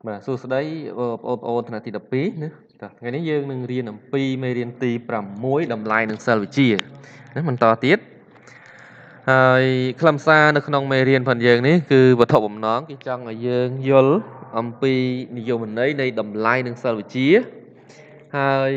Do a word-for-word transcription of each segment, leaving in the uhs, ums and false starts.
Mà xuស្ដីបងប្អូនថ្នាក់ទី12ណាតោះថ្ងៃនេះយើងនឹងរៀនអំពីមេរៀនទី6តម្លៃនិងសិលវិជ្ជាណាបន្តទៀតហើយខ្លឹមសារនៅក្នុងមេរៀនផងយើងនេះគឺវត្ថុបំណងគេចង់ឲ្យយើងយល់អំពីនិយមន័យនៃតម្លៃនិងសិលវិជ្ជាហើយ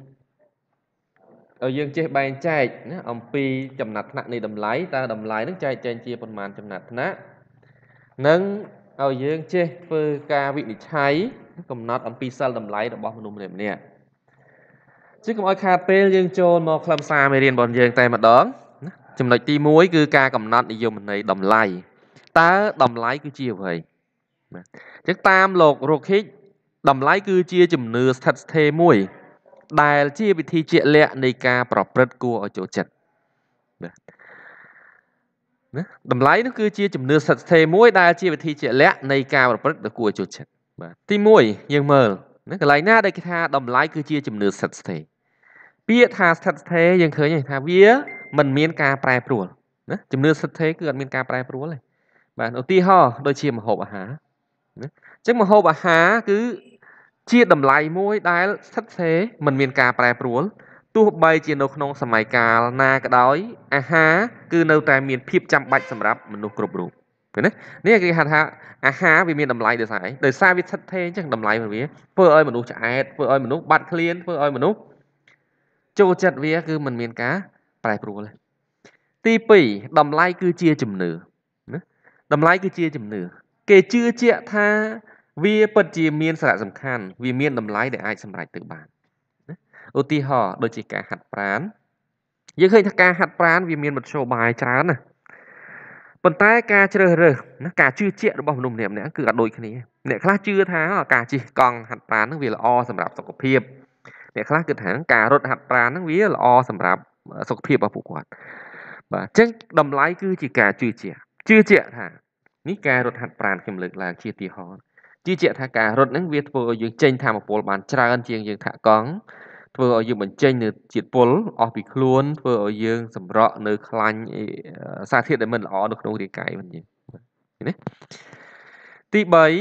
ឲ្យយើងចេះបែងចែកណាអំពីចំណាត់ថ្នាក់នៃតម្លៃតើតម្លៃនឹងចែកចែងជាប៉ុន្មានចំណាត់ថ្នាក់និងឲ្យយើងចេះធ្វើការវិនិច្ឆ័យកំណត់អំពីសិលតម្លៃរបស់មនុស្សម្នាក់ម្នាក់ជាកុំឲ្យខាតពេលយើងចូលមកខ្លឹមសារមេរៀនរបស់យើងតែម្ដងចំណុចទី1គឺការកំណត់និយមន័យតម្លៃតើតម្លៃគឺជាអ្វីណាអញ្ចឹងតាមលោករកឃិចតម្លៃគឺជាជំនឿស្ថិតស្ថេរមួយដែលជាវិធីជាក់លាក់នៃការប្រព្រឹត្តគួរឲ្យចូលចិត្តណាណាតម្លៃនោះគឺជាជំនឿស្ថិតស្ថេរមួយដែលជាវិធីជាក់លាក់នៃការប្រព្រឹត្តដែលគួរឲ្យចូលចិត្តបាទទី1យើងមើលណាកន្លែងណាដែលគេថាតម្លៃគឺជាជំនឿស្ថិតស្ថេរពាក្យថាស្ថិតស្ថេរយើងឃើញថាវាមិនមានការប្រែប្រួលណាជំនឿស្ថិតស្ថេរគឺអត់មានការប្រែប្រួលទេបាទឧទាហរណ៍ដូចជាម្ហូបអាហារណាអញ្ចឹងម្ហូបអាហារគឺជាតម្លៃមួយដែលស្ថិតស្ថេរមិនមានការប្រែប្រួលទោះបីជានៅក្នុងសម័យកាលណាក៏ដោយអាហារគឺនៅតែមានភាពចាំបាច់សម្រាប់មនុស្សគ្រប់រូបឃើញទេនេះគេហៅថាអាហារវាមានតម្លៃដោយសារអីដោយសារវាស្ថិតស្ថេរអញ្ចឹងតម្លៃរបស់វាធ្វើឲ្យមនុស្សឆ្អែតធ្វើឲ្យមនុស្សបាត់ឃ្លានធ្វើឲ្យមនុស្សចូលចិត្តវាគឺមិនមានការប្រែប្រួលទេទី2តម្លៃគឺជាជំនឿណាតម្លៃគឺជាជំនឿគេជឿជាក់ថាវាពិតជាមានសារៈសំខាន់វាមានតម្លៃដែលអាចសម្រេចទៅបានណាឧទាហរណ៍ដូចជាការហាត់ប្រាណយើងឃើញថាការហាត់ប្រាណវាមានមធ្យោបាយច្រើនណាប៉ុន្តែការជ្រើសរើសណាការជឿជាក់របស់មនុស្សម្នាក់ម្នាក់គឺអត់ដូចគ្នាអ្នកខ្លះជឿថាការជិះកង់ហាត់ប្រាណហ្នឹងវាល្អសម្រាប់សុខភាពអ្នកខ្លះគិតថាការរត់ហាត់ប្រាណហ្នឹងវាល្អសម្រាប់សុខភាពរបស់ពួកគាត់បាទអញ្ចឹងតម្លៃគឺជាការជឿជាក់ជឿជាក់ថានេះការរត់ហាត់ប្រាណខ្ញុំលើកឡើងជាឧទាហរណ៍ជឿជាក់ថាការរត់ហ្នឹងវាធ្វើឲ្យយើងចេញថាមពលបានច្រើនជាងយើងថាក់កង់ធ្វើឲ្យយើងបញ្ចេញនៅជាតិពុលអស់ពីខ្លួនធ្វើឲ្យយើងសម្រក់នៅខ្លាញ់សារធាតុដែលមិនល្អនៅក្នុងរាងកាយវិញយើងឃើញទេទី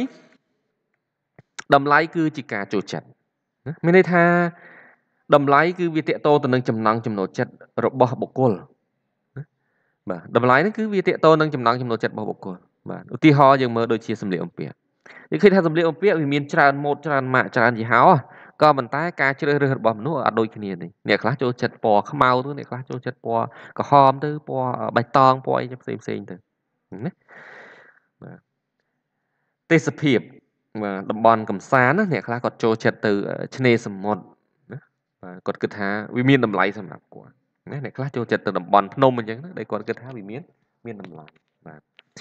3តម្លៃគឺជាការចូលចិត្តណាមានន័យថាតម្លៃគឺវាតកតទៅនឹងចំណង់ចំណូលចិត្តរបស់បុគ្គលណាបាទតម្លៃហ្នឹងគឺវាតកតនឹងចំណង់ចំណូលចិត្តរបស់បុគ្គលបាទឧទាហរណ៍យើងមើលដូចជាសម្លៀកបំពាក់យើងឃើញថាសម្លៀកបំពាក់វាមានច្រើនម៉ូដច្រើនម៉ាកច្រើនយីហោក៏ប៉ុន្តែការជ្រើសរើសរបស់មនុស្សអត់ដូចគ្នាទេអ្នកខ្លះចូលចិត្តពណ៌ខ្មៅទៅអ្នកខ្លះចូលចិត្តពណ៌ក្រហមទៅពណ៌បៃតងពណ៌អីផ្សេងផ្សេងទៅណាបាទទេសភាពបាទតំបន់កំសាន្តណាអ្នកខ្លះគាត់ចូលចិត្តទៅឆ្នេរសមុទ្រណាបាទគាត់គិតថាវាមានតម្លៃសម្រាប់គាត់ណាអ្នកខ្លះចូលចិត្តទៅតំបន់ភ្នំអញ្ចឹងណាដែលគាត់គិតថាវាមានមានតម្លៃបាទ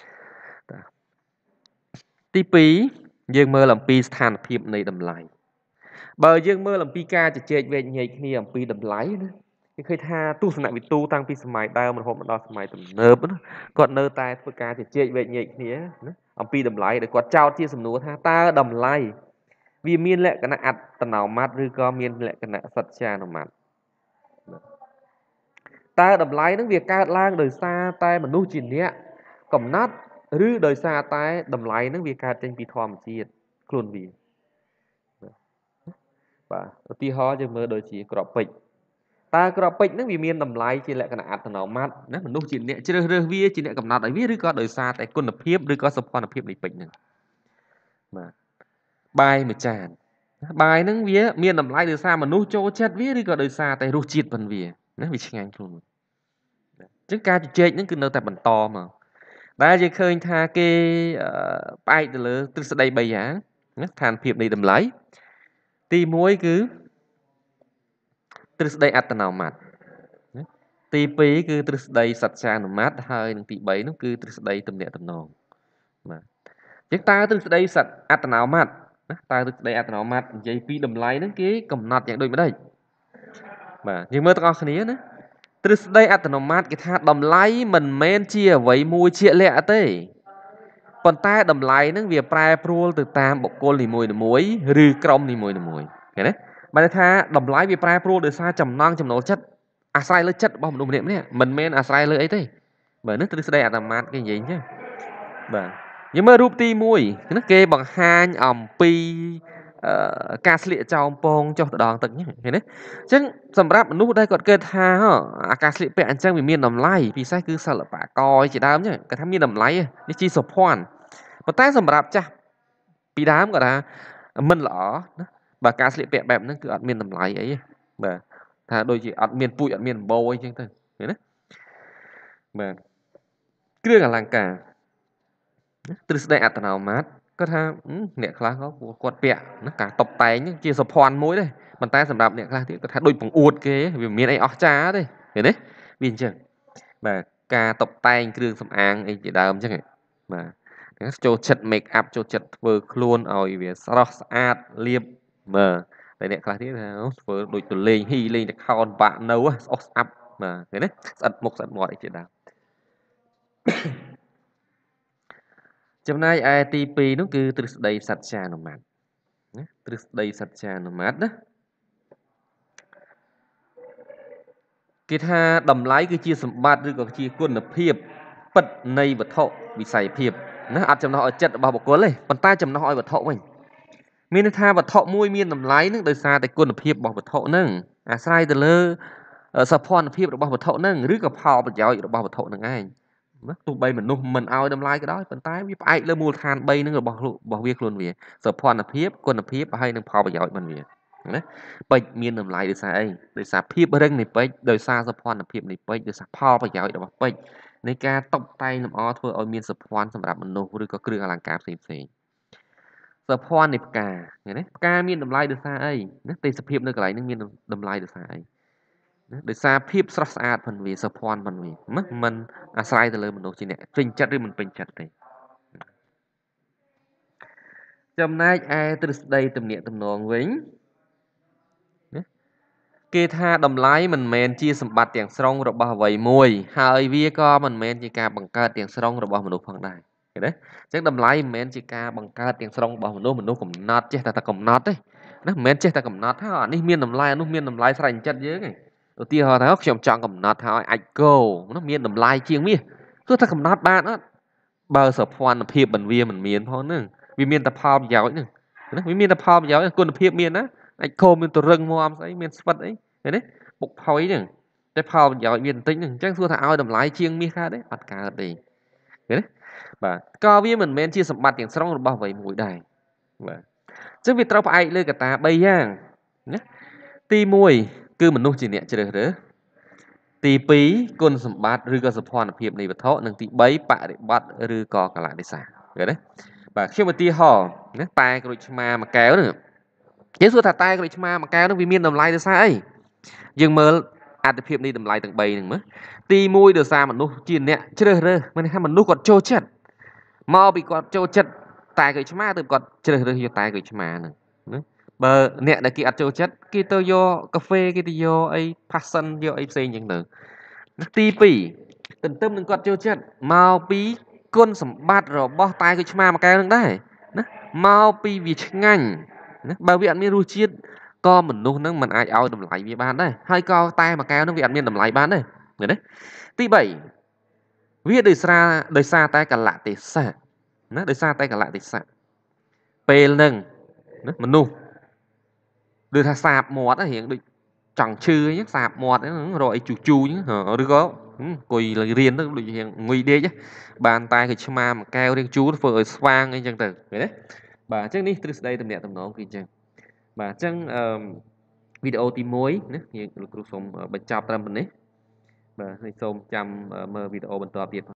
ទី2យើងមើលអំពីស្ថានភាពនៃតម្លៃបើយើងមើលអំពីការជជែកវែកញែកគ្នាអំពីតម្លៃណាគេឃើញថាទស្សនវិទូតាំងពីសម័យដើមរហូតមកដល់សម័យទំនើបណាគាត់នៅតែធ្វើការជជែកវែកញែកគ្នាណាអំពីតម្លៃដែលគាត់ចោទជាសំណួរថាតើតម្លៃវាមានលក្ខណៈអត្តនោម័តឬក៏មានលក្ខណៈសច្ចានុម័តតើតម្លៃហ្នឹងវាកើតឡើងដោយសារតែមនុស្សជាអ្នកកំណត់ឬដោយសារតែតម្លៃហ្នឹងវាកើតចេញពីធម្មជាតិខ្លួនវាបាទឧទាហរណ៍យើងមើលដូចជាក្របពេជ្រតើក្របពេជ្រហ្នឹងវាមានតម្លៃជាលក្ខណៈអត្តនោម័តណាមនុស្សជាអ្នកជ្រើសរើសវាជាអ្នកកំណត់ឲ្យវាឬក៏ដោយសារតែគុណភាពឬក៏សោភ័ណភាពនៃពេជ្រហ្នឹងបាទបាយមួយចានបាយហ្នឹងវាមានតម្លៃដោយសារមនុស្សចូលចិត្តវាឬក៏ដោយសារតែរសជាតិរបស់វាណាវាឆ្ងាញ់ខ្លួនអញ្ចឹងការជជែកហ្នឹងគឺនៅតែបន្តមកដែលយើងឃើញថាគេផ្អែកទៅលើទ្រឹស្ដីបីយ៉ាងណាស្ថានភាពនៃតម្លៃទី1គឺទ្រឹស្ដីអត្តនោម័តណាទី2គឺទ្រឹស្ដីសច្ចានុម័តហើយនិងទី3នោះគឺទ្រឹស្ដីទំនាក់ទំនងបាទអញ្ចឹងតើទ្រឹស្ដីសត្វអត្តនោម័តណាតើទ្រឹស្ដីអត្តនោម័តនិយាយពីតម្លៃហ្នឹងគេកំណត់យ៉ាងដូចម្ដេចបាទយើងមើលទាំងអស់គ្នាណាទ្រឹស្ដីអត្តនោម័តគេថាតម្លៃមិនមែនជាអ្វីមួយជាក់លាក់ទេប៉ុន្តែតម្លៃហ្នឹងវាប្រែប្រួលទៅតាមបុគ្គលនីមួយៗឬក្រុមនីមួយៗឃើញទេបានថាតម្លៃវាប្រែប្រួលដោយសារចំណង់ចំណូលចិត្តអាស្រ័យលើចិត្តរបស់មនុស្សម្នាក់ម្នាក់មិនមែនអាស្រ័យលើអីទេបាទនេះទ្រឹស្ដីអត្តនោម័តគេនិយាយអញ្ចឹងបាទយើងមើលរូបទីមួយណាគេបង្ហាញអំពីអឺការស្លៀកចោមពងចុះទៅដងទឹកហ្នឹងឃើញទេអញ្ចឹងសម្រាប់មនុស្សដែលគាត់គិតថាអាការស្លៀកពាក់អញ្ចឹងវាមានតម្លៃពិសេសគឺសិល្បករជាដើមអញ្ចឹងគាត់ថាមានតម្លៃនេះជាសុភ័ណ្ឌប៉ុន្តែសម្រាប់ចាស់ពីដើមគាត់ថាមិនល្អណាបើការស្លៀកពាក់បែបហ្នឹងគឺអត់មានតម្លៃអីទេបាទថាដូចជាអត់មានពូជអត់មានដំបូលអីចឹងទៅឃើញទេបាទគ្រឿងអលង្ការទ្រឹស្ដីអត្តនោមាតគាត់ថាអ្នកខ្លះគាត់ពាក់ណាការតុបតែងជាសុភ័ណ្ឌមួយដែរប៉ុន្តែសម្រាប់អ្នកខ្លះទៀតគាត់ថាដូចបង្អួតគេវាមិនមានអីអស្ចារ្យទេឃើញទេវាអញ្ចឹងបាទការតុបតែងគ្រឿងសម្អាងអីជាដើមអញ្ចឹងបាទចូលចិត្ត make up ចូលចិត្តធ្វើខ្លួនឲ្យវាស្រស់ស្អាតលាបមើលតែអ្នកខ្លះទៀតថាធ្វើដូចទៅលេងហ៊ីលេងតែខោនបាក់នៅស្អុះស្អាប់បាទឃើញទេស្អិតមុខស្អិតមាត់អីជាដើមចំណែកឯទីពីរនោះគឺទ្រឹស្ដីសច្ចានុមត្តណាទ្រឹស្ដីសច្ចានុមត្តណាគេថាតម្លៃគឺជាសម្បត្តិឬក៏ជាគុណភាពពិតនៃវត្ថុវិស័យភាពណាអត់ចំណោះឲ្យចិត្តរបស់បុគ្គលទេប៉ុន្តែចំណោះឲ្យវត្ថុវិញមានន័យថាវត្ថុមួយមានតម្លៃនឹងដោយសារតែគុណភាពរបស់វត្ថុនឹងអាស្រ័យទៅលើសោភ័ណភាពរបស់វត្ថុនឹងឬក៏ផលប្រយោជន៍របស់វត្ថុនឹងឯងណាទោះបីមនុស្សមិនឲ្យតម្លៃក៏ដោយប៉ុន្តែវាផ្អែកលើមូលដ្ឋានបីនឹងរបស់របស់វាខ្លួនវាសោភ័ណភាពគុណភាពហើយនិងផលប្រយោជន៍របស់វាណាពេជ្រមានតម្លៃដោយសារអីដោយសារភាពរឹងនៃពេជ្រដោយសារសោភ័ណភាពនៃពេជ្រដោយសារផលប្រយោជន៍របស់ពេជ្រនៃការតុបតែងលម្អធ្វើឲ្យមានសោភ័ណសម្រាប់មនុស្សឬក៏គ្រឿងអលង្ការផ្សេងផ្សេងសោភ័ណនៃផ្កាឃើញទេផ្កាមានតម្លៃដោយសារអីណាទេសភាពនៅកន្លែងនេះមានតម្លៃដោយសារអីណាដោយសារភាពស្រស់ស្អាតផងវាសោភ័ណផងវាណាมันអាស្រ័យទៅលើមនុស្សជាអ្នកពេញចិត្តឬមិនពេញចិត្តទេចំណែកឯទ្រឹស្ដីទំនាក់ទំនងវិញណាគេថាតម្លៃមិនមែនជាសម្បត្តិទាំងស្រុងរបស់អ្វីមួយហើយវាក៏មិនមែនជាការបង្កើតទាំងស្រុងរបស់មនុស្សផងដែរឃើញទេអញ្ចឹងតម្លៃមិនមែនជាការបង្កើតទាំងស្រុងរបស់មនុស្សមនុស្សកំណត់ចេះតែតែកំណត់ទេណាមិនមែនចេះតែកំណត់ថាអានេះមានតម្លៃអានោះមានតម្លៃស្រេចចិត្តយើងឯងឧទាហរណ៍ថាខ្ញុំចង់កំណត់ថាឲ្យអាចគោណាមានតម្លៃជាងមាសគឺថាកំណត់បានអត់បើសោភ័ណភាពមិនវាមិនមានផងហ្នឹងវាមានតែផលប្រយោជន៍ហ្នឹងណាវាមានតែផលប្រយោជន៍គុណភាពមានណាអាចគោមានទៅរឹងមាំស្អីមានស្វិតអីឃើញទេពុកផុយហ្នឹងតែផលប្រយោជន៍វាបន្តិចហ្នឹងអញ្ចឹងសួរថាឲ្យតម្លៃជាងមាសកើតទេអត់កើតទេឃើញទេបាទក៏វាមិនមែនជាសម្បត្តិទាំងស្រុងរបស់អ្វីមួយដែរបាទអញ្ចឹងវាត្រូវផ្អែកលើកត្តាបីយ៉ាងណាទីមួយគឺមនុស្សជាអ្នកជ្រើសរើសទីពីរគុណសម្បត្តិឬក៏សោភ័ណភាពនៃវត្ថុនិងទីបីបរិបត្តិឬក៏កលៈទេសៈឃើញទេបាទខ្ញុំឧទាហរណ៍ណាតែក្រូចឆ្មាមួយកែវហ្នឹងយើងសួរថាតែក្រូចឆ្មាមួយកែវហ្នឹងវាមានតម្លៃដោយសារអីយើងមើលអត្ថភាពនៃតម្លៃទាំងបីហ្នឹងមើលទីមួយដោយសារមនុស្សជាអ្នកជ្រើសរើសមានន័យថាមនុស្សគាត់ចូលចិត្តមកពីគាត់ចូលចិត្តតែក្រូចឆ្មាទើបគាត់ជ្រើសរើសយកតែក្រូចឆ្មាហ្នឹងណាបើអ្នកដែលគេអត់ចូលចិត្តគេទៅយកកាហ្វេគេទៅយកអី passion យកអីផ្សេងអញ្ចឹងទៅទីពីរទន្ទឹមនឹងគាត់ចូលចិត្តមកពីគុណសម្បត្តិរបស់តែក្រូចឆ្មាមួយកែវហ្នឹងដែរណាមកពីវាឆ្ងាញ់ណាបើវាអត់មានរសជាតិក៏មនុស្សហ្នឹងមិនអាចឲ្យតម្លៃវាបានដែរហើយក៏តែមួយកែវហ្នឹងវាអត់មានតម្លៃបានដែរឃើញទេទីបីវាដោយសារដោយសារតែកលៈទេសៈណាដោយសារតែកលៈទេសៈពេលហ្នឹងណាមនុស្សដូចថាសាបមាត់រៀងដូចចង់ឈឺអញ្ចឹងសាបមាត់ហ្នឹងរកអីជូជូអញ្ចឹងឬក៏អង្គុយរៀនទៅដូចរៀងងុយដេកបានតែគេឆ្មាមួយកែវរៀងជូធ្វើឲ្យស្វាងអីចឹងទៅឃើញទេបាទអញ្ចឹងនេះទ្រឹស្ដីទំនាក់ទំនងគឺអញ្ចឹងបាទអញ្ចឹងអឺវីដេអូទីមួយណាយើងលោកគ្រូសូមបញ្ចប់ត្រឹមប៉ុណ្ណេះបាទហើយសូមចាំមើលវីដេអូបន្តទៀត